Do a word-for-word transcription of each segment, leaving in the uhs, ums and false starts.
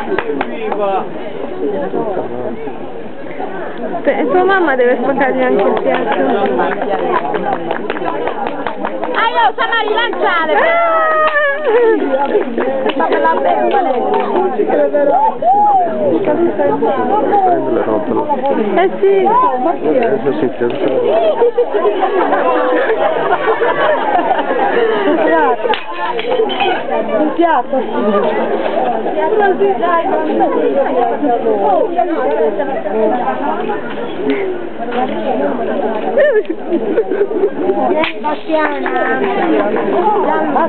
E tua mamma deve spaccargli anche il piatto. Ah, io sono a rilanciare! Sta la bella Prende le rotole. Eh sì! Adesso si chiude. Un piatto, Vieni Bastiana! Ma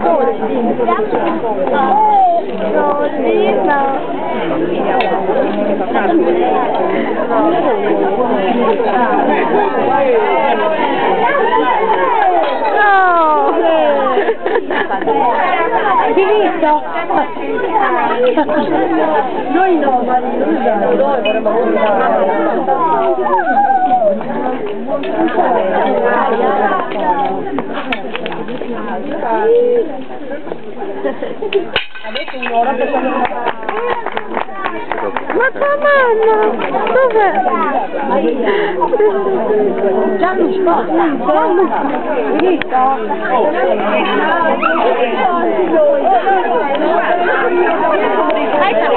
hai visto? Noi no, ma noi vorremmo Ma tua mamma! Dov'è? Gianni sposta! Visto?